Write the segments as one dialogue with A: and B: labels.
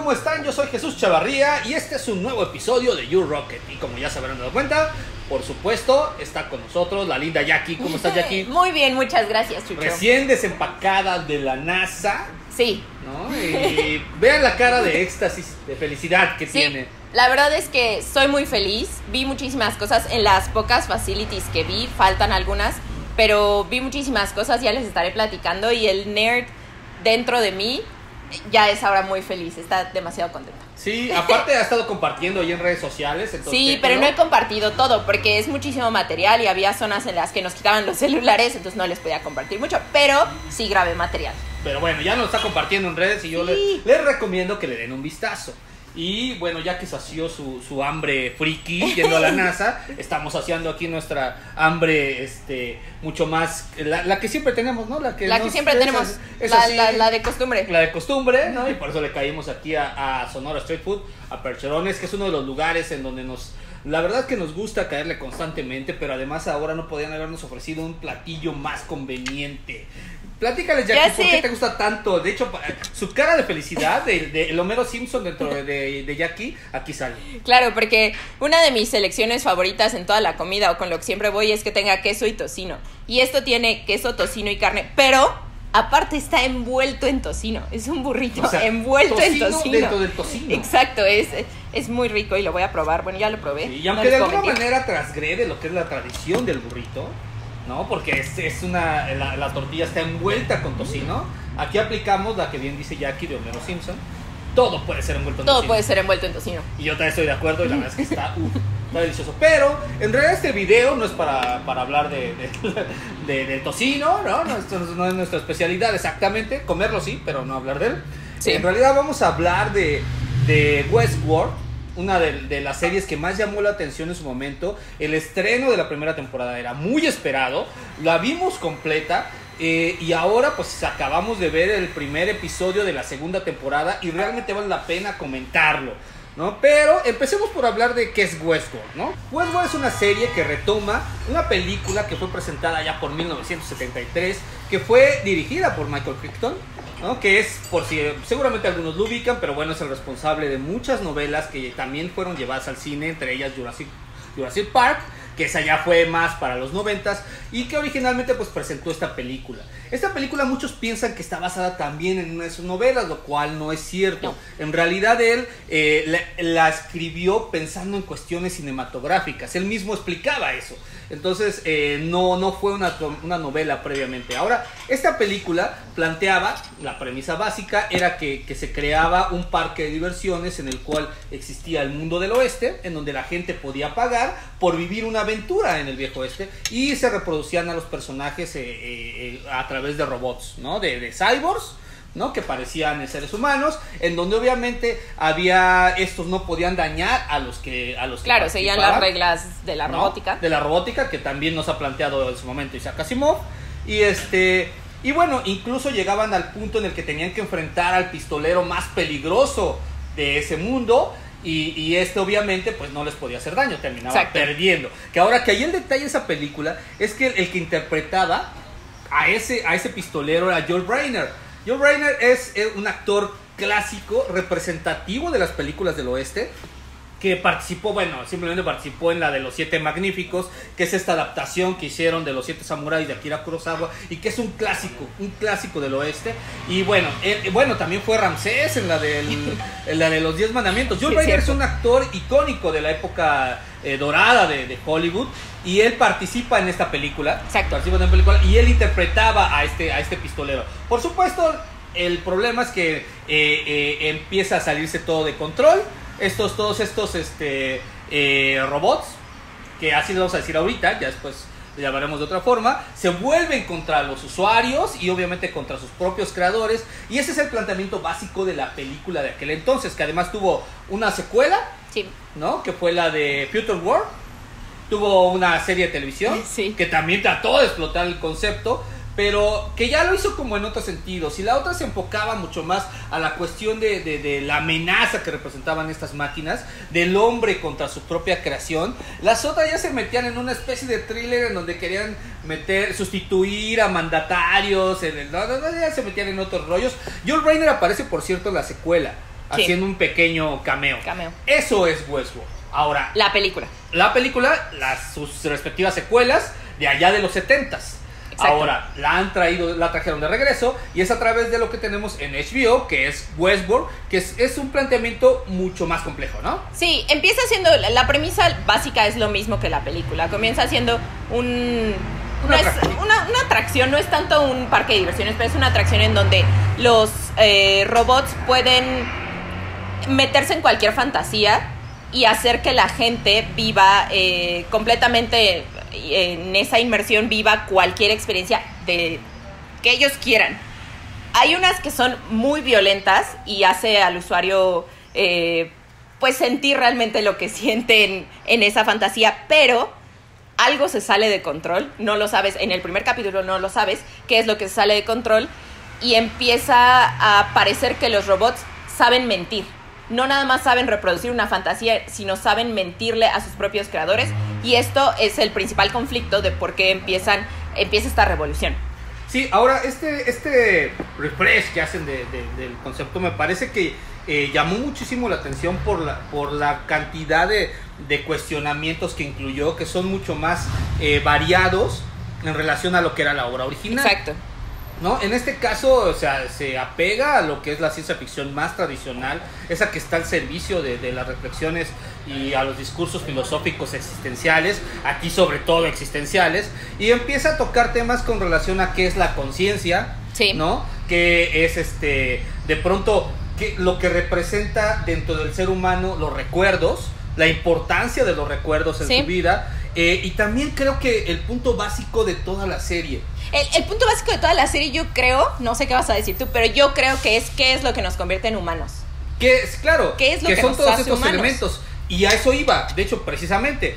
A: ¿Cómo están? Yo soy Jesús Chavarría y este es un nuevo episodio de You Rocket. Y como ya se habrán dado cuenta, por supuesto, está con nosotros la linda Jackie. ¿Cómo estás, Jackie?
B: Muy bien, muchas gracias, Chucho.
A: Recién desempacada de la NASA.
B: Sí.
A: ¿No? Y vean la cara de éxtasis, de felicidad que tiene.
B: La verdad es que soy muy feliz. Vi muchísimas cosas en las pocas facilities que vi. Faltan algunas, pero vi muchísimas cosas. Ya les estaré platicando. Y el nerd dentro de mí ya es ahora muy feliz. Está demasiado contenta.
A: Sí, aparte ha estado compartiendo ahí en redes sociales.
B: Sí, pero no he compartido todo porque es muchísimo material y había zonas en las que nos quitaban los celulares, entonces no les podía compartir mucho, pero sí grabé material.
A: Pero bueno, ya nos está compartiendo en redes y yo les recomiendo que le den un vistazo. Y bueno, ya que sació su hambre friki yendo a la NASA, estamos saciando aquí nuestra hambre mucho más, la que siempre tenemos, ¿no? La que
B: siempre tenemos, la de costumbre.
A: La de costumbre, ¿no? Y por eso le caímos aquí a Sonora Street Food, a Percherones, que es uno de los lugares en donde la verdad que nos gusta caerle constantemente, pero además ahora no podían habernos ofrecido un platillo más conveniente. Platícales, Jackie, ¿por qué te gusta tanto? De hecho, su cara de felicidad de el Homero Simpson dentro de Jackie, aquí sale.
B: Claro, porque una de mis selecciones favoritas en toda la comida o con lo que siempre voy es que tenga queso y tocino. Y esto tiene queso, tocino y carne, pero aparte está envuelto en tocino. Es un burrito, o sea, envuelto en tocino.
A: Dentro del tocino.
B: Exacto, es muy rico y lo voy a probar. Bueno, ya lo probé.
A: Sí, y aunque de alguna manera transgrede lo que es la tradición del burrito, ¿no? Porque la tortilla está envuelta con tocino. Aquí aplicamos la que bien dice Jackie de Homero Simpson. Todo puede ser envuelto en tocino.
B: Todo puede ser envuelto en tocino.
A: Y yo también estoy de acuerdo y la verdad es que está delicioso. Pero en realidad este video no es para hablar de tocino, ¿no? Esto no es nuestra especialidad exactamente. Comerlo sí, pero no hablar de él. Sí. En realidad vamos a hablar de Westworld, una de las series que más llamó la atención en su momento. El estreno de la primera temporada era muy esperado, la vimos completa y ahora pues acabamos de ver el primer episodio de la segunda temporada y realmente vale la pena comentarlo, ¿no? Pero empecemos por hablar de qué es Westworld, ¿no? Westworld es una serie que retoma una película que fue presentada ya por 1973, que fue dirigida por Michael Crichton, ¿no? Que es, por si seguramente algunos lo ubican, pero bueno, es el responsable de muchas novelas que también fueron llevadas al cine, entre ellas Jurassic Park, que esa ya fue más para los 90s y que originalmente pues presentó esta película. Esta película muchos piensan que está basada también en una de sus novelas, lo cual no es cierto. No. En realidad él la escribió pensando en cuestiones cinematográficas, él mismo explicaba eso. Entonces no fue una novela previamente. Ahora, esta película planteaba, la premisa básica era que se creaba un parque de diversiones en el cual existía el mundo del oeste, en donde la gente podía pagar por vivir una aventura en el viejo oeste, y se reproducían a los personajes a través de robots, ¿no? De cyborgs, ¿no? Que parecían seres humanos, en donde obviamente estos no podían dañar a los que
B: claro, seguían las reglas de la robótica,
A: ¿no? De la robótica, que también nos ha planteado en su momento Isaac Asimov. Y bueno, incluso llegaban al punto en el que tenían que enfrentar al pistolero más peligroso de ese mundo, y obviamente pues no les podía hacer daño, terminaba perdiendo. Que ahora que ahí el detalle de esa película es que el que interpretaba a ese pistolero era Joel Reiner. Joel Reiner es un actor clásico, representativo de las películas del oeste, que simplemente participó en la de Los Siete Magníficos, que es esta adaptación que hicieron de Los Siete Samuráis de Akira Kurosawa, y que es un clásico del oeste. Y bueno, también fue Ramsés en la de Los 10 Mandamientos. Joel Reiner es un actor icónico de la época dorada de Hollywood, y él participa en esta película.
B: Exacto.
A: Y él interpretaba a este pistolero. Por supuesto, el problema es que empieza a salirse todo de control. Todos estos robots, que así lo vamos a decir ahorita, ya después le llamaremos de otra forma, se vuelven contra los usuarios y obviamente contra sus propios creadores. Y ese es el planteamiento básico de la película de aquel entonces, que además tuvo una secuela,
B: sí,
A: ¿no? Que fue la de Future World. Tuvo una serie de televisión, sí, que también trató de explotar el concepto, pero que ya lo hizo como en otros sentidos. Y la otra se enfocaba mucho más a la cuestión de la amenaza que representaban estas máquinas, del hombre contra su propia creación. Las otras ya se metían en una especie de thriller en donde querían sustituir a mandatarios, ya se metían en otros rollos. Joel Reiner aparece, por cierto, en la secuela,
B: Sí.
A: haciendo un pequeño cameo. Eso es Westworld. Ahora,
B: la película,
A: sus respectivas secuelas de allá de los 70s.
B: Exacto.
A: Ahora, la trajeron de regreso y es a través de lo que tenemos en HBO, que es Westworld, que es un planteamiento mucho más complejo, ¿no?
B: Sí, empieza siendo, la premisa básica es lo mismo que la película. Comienza siendo una atracción, no es tanto un parque de diversiones, pero es una atracción en donde los robots pueden meterse en cualquier fantasía y hacer que la gente viva completamente en esa inmersión, viva cualquier experiencia de que ellos quieran. Hay unas que son muy violentas y hace al usuario pues sentir realmente lo que sienten en esa fantasía, pero algo se sale de control, no lo sabes, en el primer capítulo no lo sabes qué es lo que se sale de control y empieza a parecer que los robots saben mentir. No nada más saben reproducir una fantasía, sino saben mentirle a sus propios creadores. Y esto es el principal conflicto de por qué empieza esta revolución.
A: Sí, ahora este refresh que hacen del concepto me parece que llamó muchísimo la atención por la cantidad de cuestionamientos que incluyó, que son mucho más variados en relación a lo que era la obra original.
B: Exacto.
A: ¿No? En este caso, o sea, se apega a lo que es la ciencia ficción más tradicional, esa que está al servicio de las reflexiones y a los discursos filosóficos existenciales, aquí sobre todo existenciales, y empieza a tocar temas con relación a qué es la conciencia,
B: sí,
A: ¿no? Que es de pronto lo que representa dentro del ser humano los recuerdos, la importancia de los recuerdos en su vida, y también creo que el punto básico de toda la serie.
B: El punto básico de toda la serie, yo creo, no sé qué vas a decir tú, pero yo creo que es qué es lo que nos convierte en humanos.
A: Claro,
B: ¿Qué es lo que
A: son
B: nos
A: todos
B: hace
A: estos
B: humanos?
A: elementos. Y a eso iba, de hecho, precisamente.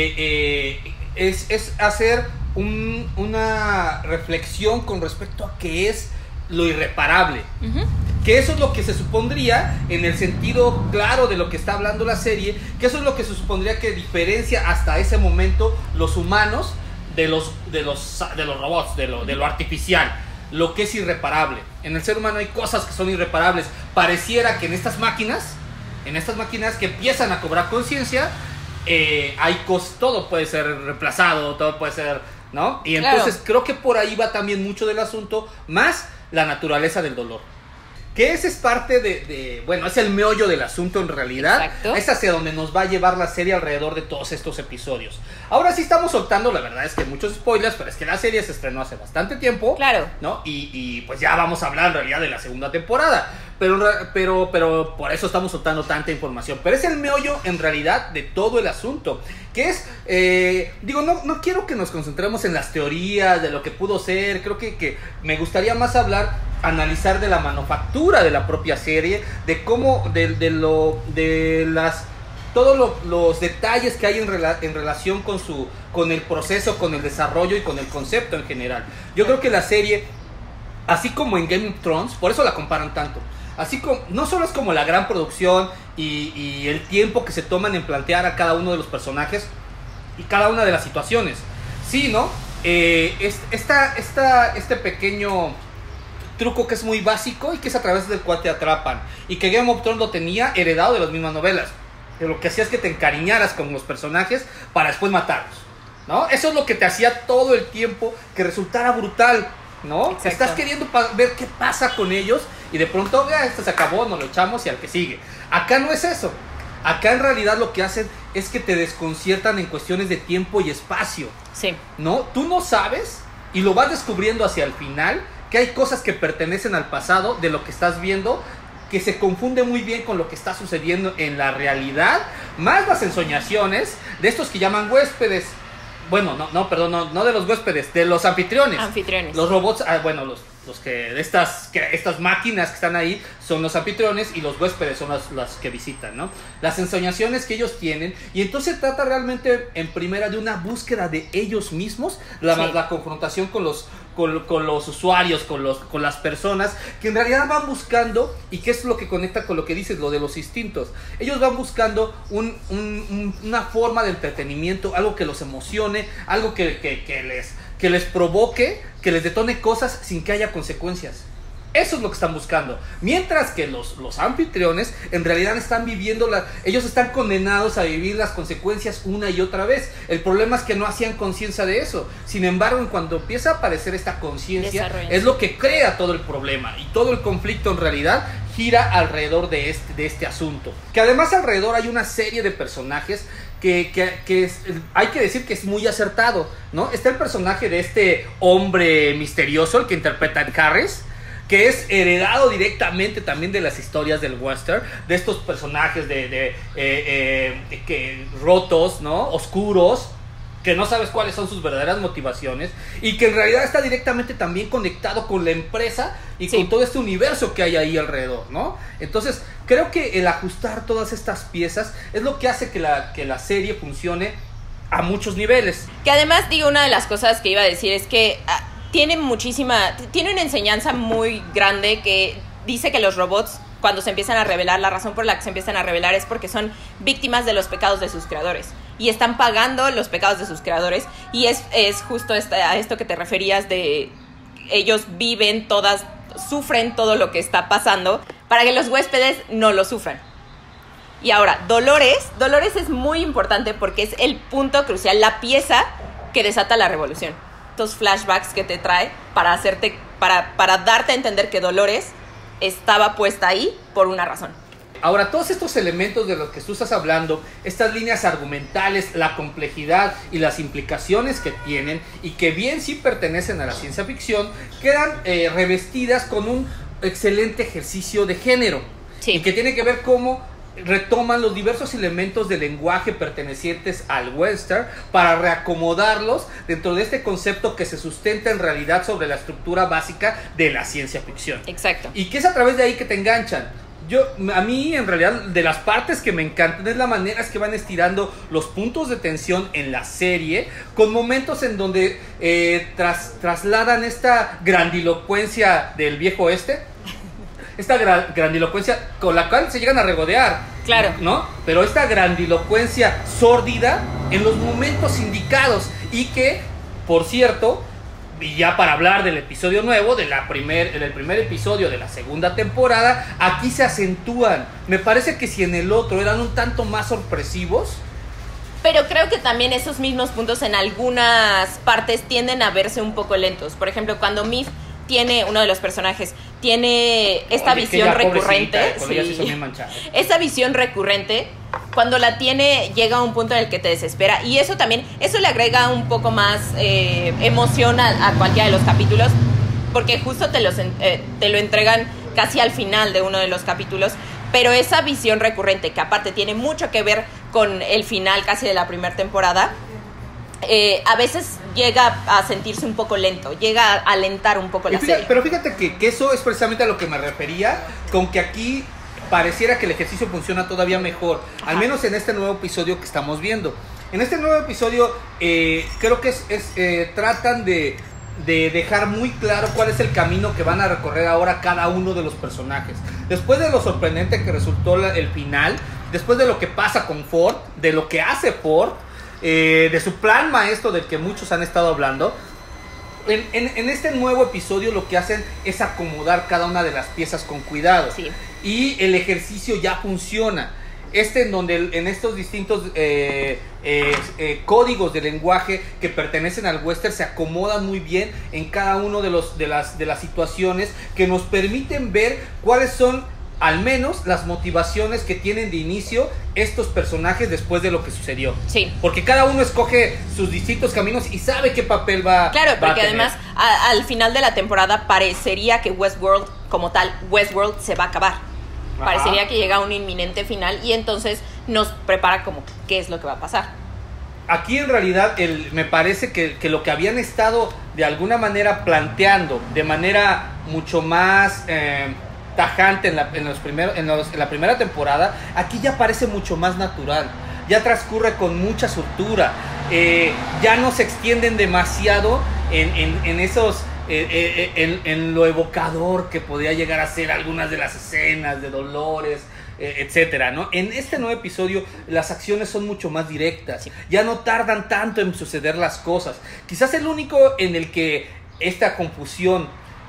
A: Es hacer una reflexión con respecto a qué es lo irreparable.
B: Uh-huh.
A: Que eso es lo que se supondría, en el sentido claro de lo que está hablando la serie, que eso es lo que se supondría que diferencia hasta ese momento los humanos de los robots, de lo artificial, lo que es irreparable. En el ser humano hay cosas que son irreparables. Pareciera que en estas máquinas que empiezan a cobrar conciencia, todo puede ser reemplazado, todo puede ser, ¿no? Y entonces creo que por ahí va también mucho del asunto, más la naturaleza del dolor. Que ese es parte bueno, es el meollo del asunto en realidad.
B: Exacto.
A: Es hacia donde nos va a llevar la serie alrededor de todos estos episodios. Ahora sí estamos soltando, la verdad es que muchos spoilers, pero es que la serie se estrenó hace bastante tiempo.
B: Claro.
A: ¿No? Y pues ya vamos a hablar en realidad de la segunda temporada. Pero por eso estamos soltando tanta información. Pero es el meollo en realidad de todo el asunto. Que es, no quiero que nos concentremos en las teorías de lo que pudo ser. Creo que me gustaría más analizar de la manufactura de la propia serie, de cómo, todos los detalles que hay en relación con el proceso, con el desarrollo y con el concepto en general. Yo creo que la serie, así como en Game of Thrones, por eso la comparan tanto, así como, no solo es como la gran producción y el tiempo que se toman en plantear a cada uno de los personajes y cada una de las situaciones, sino este pequeño truco que es muy básico y que es a través del cual te atrapan, y que Game of Thrones lo tenía heredado de las mismas novelas, que lo que hacía es que te encariñaras con los personajes para después matarlos, ¿no? Eso es lo que te hacía todo el tiempo que resultara brutal, ¿no?
B: Exacto.
A: Estás queriendo ver qué pasa con ellos y de pronto, esto se acabó, nos lo echamos y al que sigue. Acá no es eso. Acá en realidad lo que hacen es que te desconciertan en cuestiones de tiempo y espacio.
B: Sí.
A: ¿No? Tú no sabes y lo vas descubriendo hacia el final, que hay cosas que pertenecen al pasado de lo que estás viendo, que se confunde muy bien con lo que está sucediendo en la realidad, más las ensoñaciones de estos que llaman huéspedes. Bueno, no de los huéspedes, de los anfitriones. Los robots, los que estas máquinas que están ahí son los anfitriones y los huéspedes son las que visitan, ¿no? Las ensoñaciones que ellos tienen, y entonces se trata realmente en primera de una búsqueda de ellos mismos, la confrontación con los usuarios, con las personas que en realidad van buscando, y que es lo que conecta con lo que dices, lo de los instintos. Ellos van buscando una forma de entretenimiento, algo que los emocione, algo que les provoque, que les detone cosas sin que haya consecuencias. Eso es lo que están buscando. Mientras que los anfitriones en realidad están viviendo, ellos están condenados a vivir las consecuencias una y otra vez. El problema es que no hacían conciencia de eso. Sin embargo, en cuanto empieza a aparecer esta conciencia, es lo que crea todo el problema. Y todo el conflicto en realidad gira alrededor de este asunto. Que además alrededor hay una serie de personajes que hay que decir que es muy acertado, ¿no? Está el personaje de este hombre misterioso, el que interpreta a Harris, que es heredado directamente también de las historias del western, de estos personajes que rotos, ¿no? Oscuros, que no sabes cuáles son sus verdaderas motivaciones y que en realidad está directamente también conectado con la empresa y con todo este universo que hay ahí alrededor, ¿no? Entonces, creo que el ajustar todas estas piezas es lo que hace que la serie funcione a muchos niveles.
B: Que además, digo, una de las cosas que iba a decir es que tiene una enseñanza muy grande que dice que los robots, cuando se empiezan a revelar, la razón por la que se empiezan a revelar es porque son víctimas de los pecados de sus creadores y están pagando los pecados de sus creadores, y es justo a esto que te referías de ellos sufren todo lo que está pasando para que los huéspedes no lo sufran. Y ahora, Dolores es muy importante porque es el punto crucial, la pieza que desata la revolución. Estos flashbacks que te trae para darte a entender que Dolores estaba puesta ahí por una razón.
A: Ahora, todos estos elementos de los que tú estás hablando, estas líneas argumentales, la complejidad y las implicaciones que tienen, y que bien sí pertenecen a la ciencia ficción, quedan revestidas con un excelente ejercicio de género. Sí. Y que tiene que ver cómo retoman los diversos elementos del lenguaje pertenecientes al western para reacomodarlos dentro de este concepto que se sustenta en realidad sobre la estructura básica de la ciencia ficción.
B: Exacto.
A: Y que es a través de ahí que te enganchan. A mí en realidad de las partes que me encantan es la manera en que van estirando los puntos de tensión en la serie, con momentos en donde trasladan esta grandilocuencia del viejo oeste, esta grandilocuencia con la cual se llegan a regodear,
B: claro,
A: ¿no? Pero esta grandilocuencia sórdida en los momentos indicados, y que, por cierto, y ya para hablar del episodio nuevo, del primer episodio de la segunda temporada, aquí se acentúan. Me parece que si en el otro eran un tanto más sorpresivos,
B: pero creo que también esos mismos puntos en algunas partes tienden a verse un poco lentos. Por ejemplo, cuando Mif uno de los personajes tiene esta visión recurrente, esa visión recurrente, cuando la tiene llega a un punto en el que te desespera, y eso le agrega un poco más emoción a cualquiera de los capítulos, porque justo te lo entregan casi al final de uno de los capítulos. Pero esa visión recurrente, que aparte tiene mucho que ver con el final casi de la primera temporada, a veces llega a sentirse un poco lento, llega a alentar un poco la serie.
A: Pero fíjate que eso es precisamente a lo que me refería, con que aquí pareciera que el ejercicio funciona todavía mejor. Ajá. Al menos en este nuevo episodio que estamos viendo. En este nuevo episodio creo que tratan de dejar muy claro cuál es el camino que van a recorrer ahora cada uno de los personajes. Después de lo sorprendente que resultó el final, después de lo que pasa con Ford, de lo que hace Ford, de su plan maestro del que muchos han estado hablando, en este nuevo episodio lo que hacen es acomodar cada una de las piezas con cuidado.
B: Sí.
A: Y el ejercicio ya funciona. En donde en estos distintos códigos de lenguaje que pertenecen al western se acomodan muy bien en cada uno de las situaciones, que nos permiten ver cuáles son al menos las motivaciones que tienen de inicio estos personajes después de lo que sucedió.
B: Sí.
A: Porque cada uno escoge sus distintos caminos y sabe qué papel va a tener.
B: Claro, porque además al final de la temporada parecería que Westworld como tal, Westworld se va a acabar. Ajá. Parecería que llega a un inminente final, y entonces nos prepara como qué es lo que va a pasar.
A: Aquí en realidad me parece que lo que habían estado de alguna manera planteando de manera mucho más tajante en la primera temporada, aquí ya parece mucho más natural, ya transcurre con mucha soltura, ya no se extienden demasiado en esos en lo evocador que podía llegar a ser algunas de las escenas de Dolores, etcétera, ¿no? En este nuevo episodio las acciones son mucho más directas, sí. Ya no tardan tanto en suceder las cosas. Quizás el único en el que esta confusión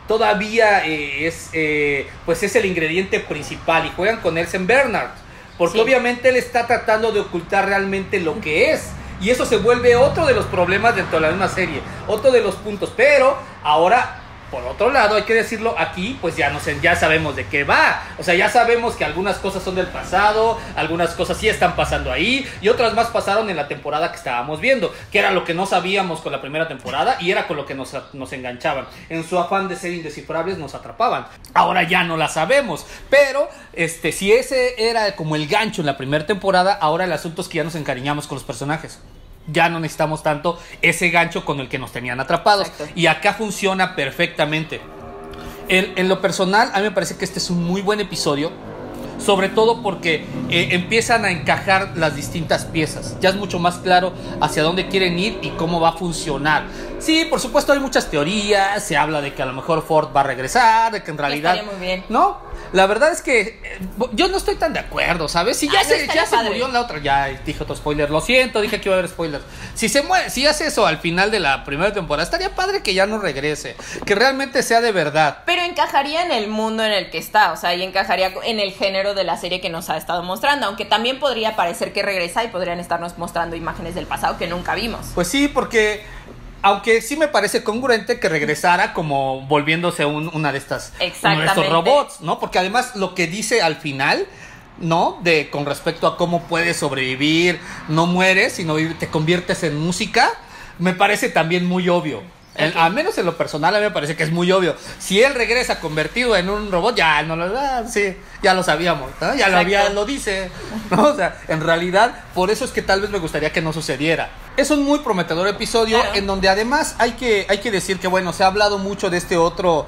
A: todavía pues es el ingrediente principal y juegan con Elsen Bernard, porque obviamente él está tratando de ocultar realmente lo que es. Y eso se vuelve otro de los problemas dentro de la misma serie, otro de los puntos. Pero ahora, por otro lado, hay que decirlo, aquí pues ya sabemos de qué va. O sea, ya sabemos que algunas cosas son del pasado, algunas cosas sí están pasando ahí, y otras más pasaron en la temporada que estábamos viendo, que era lo que no sabíamos con la primera temporada y era con lo que nos enganchaban. En su afán de ser indescifrables nos atrapaban. Ahora ya no la sabemos, pero si ese era como el gancho en la primera temporada, ahora el asunto es que ya nos encariñamos con los personajes. Ya no necesitamos tanto ese gancho con el que nos tenían atrapados.
B: Exacto.
A: Y acá funciona perfectamente. En lo personal, a mí me parece que este es un muy buen episodio. Sobre todo porque empiezan a encajar las distintas piezas. Ya es mucho más claro hacia dónde quieren ir y cómo va a funcionar. Sí, por supuesto hay muchas teorías. Se habla de que a lo mejor Ford va a regresar, de que en realidad...
B: Estaría muy bien.
A: ¿No? La verdad es que yo no estoy tan de acuerdo, ¿sabes? Si ya se murió en la otra, ya dije otro spoiler, lo siento, dije que iba a haber spoilers. Si se muere, si hace eso al final de la primera temporada, estaría padre que ya no regrese, que realmente sea de verdad.
B: Pero encajaría en el mundo en el que está, o sea, y encajaría en el género de la serie que nos ha estado mostrando, aunque también podría parecer que regresa y podrían estarnos mostrando imágenes del pasado que nunca vimos.
A: Pues sí, porque... aunque sí me parece congruente que regresara como volviéndose una de estas, uno de estos robots, ¿no? Porque además lo que dice al final, ¿no? Con respecto a cómo puedes sobrevivir, no mueres, sino te conviertes en música, me parece también muy obvio. Okay. Al menos en lo personal a mí me parece que es muy obvio. Si él regresa convertido en un robot, ya no sí, ya lo sabíamos, ¿no? Ya lo dice, ¿no? O sea, en realidad, por eso es que tal vez me gustaría que no sucediera. Es un muy prometedor episodio, claro, en donde además hay que decir que, bueno, se ha hablado mucho de este otro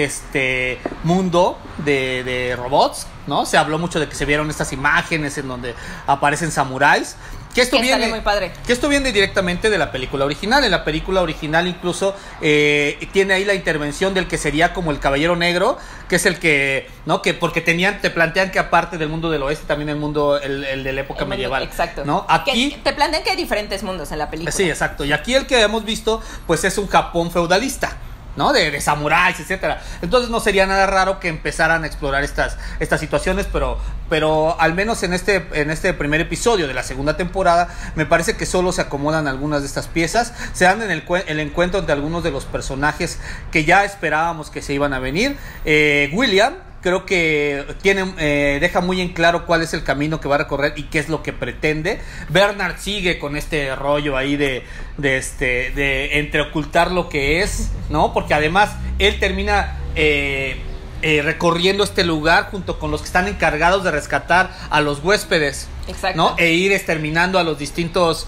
A: mundo de robots, ¿no? Se habló mucho de que se vieron estas imágenes en donde aparecen samuráis. Que esto viene
B: muy padre.
A: Que esto viene directamente de la película original. En la película original incluso tiene ahí la intervención del que sería como el Caballero Negro, que es el que, ¿no? Que porque te plantean que aparte del mundo del oeste, también el mundo, el de la época medieval.
B: Exacto.
A: ¿No? Aquí
B: te plantean que hay diferentes mundos en la película.
A: Sí, exacto. Y aquí el que hemos visto, pues es un Japón feudalista, ¿no? De samuráis, etcétera. Entonces no sería nada raro que empezaran a explorar estas situaciones, pero al menos en este primer episodio de la segunda temporada me parece que solo se acomodan algunas de estas piezas. Se dan en el encuentro entre algunos de los personajes que ya esperábamos que se iban a venir. William creo que deja muy en claro cuál es el camino que va a recorrer y qué es lo que pretende. Bernard sigue con este rollo ahí de entre ocultar lo que es, ¿no? Porque además él termina recorriendo este lugar junto con los que están encargados de rescatar a los huéspedes.
B: Exacto.
A: ¿No? E ir exterminando a los distintos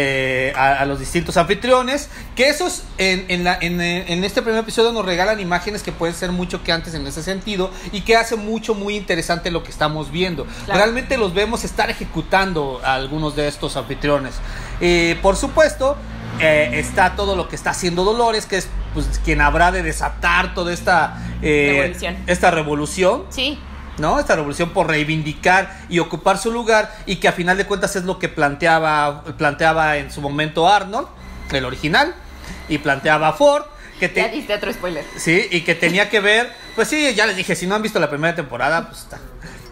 A: anfitriones, que esos en este primer episodio nos regalan imágenes que pueden ser mucho que antes en ese sentido y que hace muy interesante lo que estamos viendo. Claro. Realmente los vemos estar ejecutando a algunos de estos anfitriones. Por supuesto, está todo lo que está haciendo Dolores, que es pues quien habrá de desatar toda esta revolución.
B: Sí.
A: ¿No? Esta revolución por reivindicar y ocupar su lugar, y que a final de cuentas es lo que planteaba en su momento Arnold, el original, y planteaba Ford.
B: Ya diste otro spoiler.
A: Sí, y que tenía que ver, pues sí, ya les dije, si no han visto la primera temporada, pues está.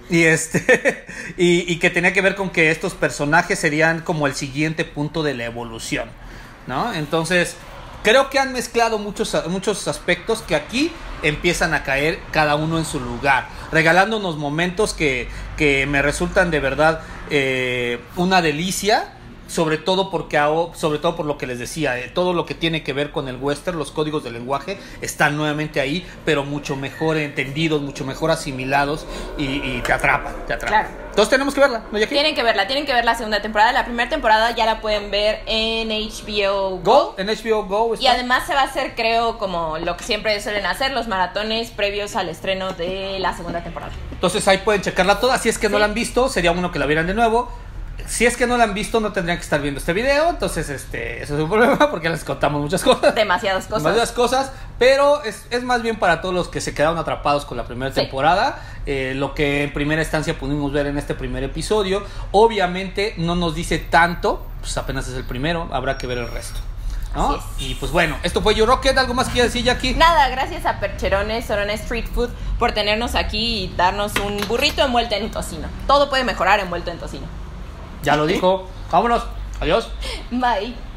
A: Y que tenía que ver con que estos personajes serían como el siguiente punto de la evolución, ¿no? Entonces, creo que han mezclado muchos aspectos que aquí empiezan a caer cada uno en su lugar, regalándonos momentos que me resultan de verdad una delicia, sobre todo por lo que les decía, todo lo que tiene que ver con el western, los códigos del lenguaje están nuevamente ahí, pero mucho mejor entendidos, mucho mejor asimilados, y te atrapan.
B: Claro.
A: Entonces tenemos que verla, ¿no, Jackie?
B: Tienen que ver la segunda temporada. La primera temporada ya la pueden ver en HBO Go.
A: En HBO Go está.
B: Y además se va a hacer, creo, como lo que siempre suelen hacer, los maratones previos al estreno de la segunda temporada.
A: Entonces ahí pueden checarla toda. Si es que no la han visto, sería bueno que la vieran de nuevo. Si es que no la han visto, no tendrían que estar viendo este video. Entonces eso es un problema, porque les contamos muchas cosas.
B: Demasiadas cosas.
A: Pero es más bien para todos los que se quedaron atrapados con la primera temporada. Lo que en primera instancia pudimos ver en este primer episodio, obviamente no nos dice tanto, pues apenas es el primero, habrá que ver el resto. ¿no?
B: Así es.
A: Y pues bueno, esto fue Yo Rocket. ¿Algo más que quieras decir, Jackie?
B: Nada, gracias a Percherones, Sorona Street Food, por tenernos aquí y darnos un burrito envuelto en tocino. Todo puede mejorar envuelto en tocino.
A: Ya lo dijo. Vámonos. Adiós.
B: Bye.